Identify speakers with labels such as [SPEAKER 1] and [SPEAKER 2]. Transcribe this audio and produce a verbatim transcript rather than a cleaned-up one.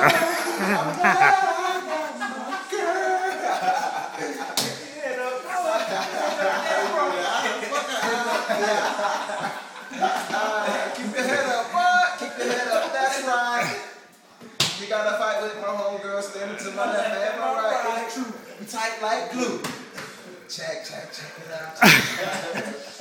[SPEAKER 1] Keep your head up, boy. Keep your head up. That's right. You gotta fight with my homegirl standing to my left and my right. It's true. Tight like glue. Check, check, check it out.